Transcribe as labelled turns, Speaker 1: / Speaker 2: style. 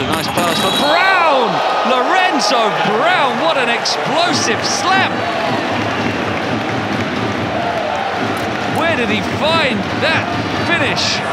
Speaker 1: a nice pass for Brown! Lorenzo Brown, what an explosive slam! Where did he find that finish?